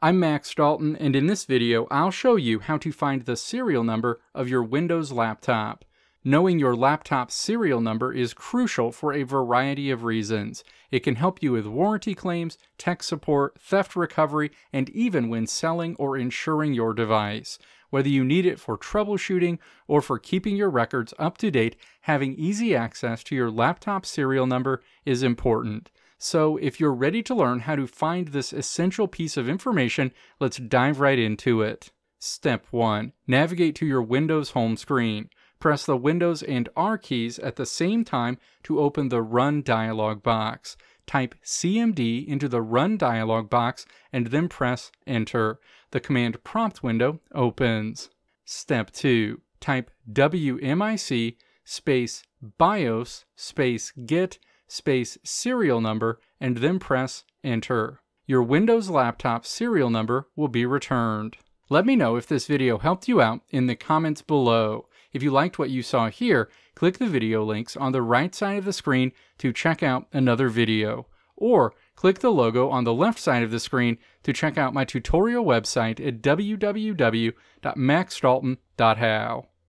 I'm Max Dalton, and in this video I'll show you how to find the serial number of your Windows laptop. Knowing your laptop's serial number is crucial for a variety of reasons. It can help you with warranty claims, tech support, theft recovery, and even when selling or insuring your device. Whether you need it for troubleshooting or for keeping your records up to date, having easy access to your laptop serial number is important. So if you're ready to learn how to find this essential piece of information, let's dive right into it. Step 1. Navigate to your Windows home screen. Press the Windows and R keys at the same time to open the Run dialog box. Type CMD into the Run dialog box and then press Enter. The command prompt window opens. Step 2. Type WMIC space BIOS space get space serial number and then press Enter. Your Windows laptop serial number will be returned. Let me know if this video helped you out in the comments below. If you liked what you saw here, click the video links on the right side of the screen to check out another video. Or click the logo on the left side of the screen to check out my tutorial website at www.maxdalton.how.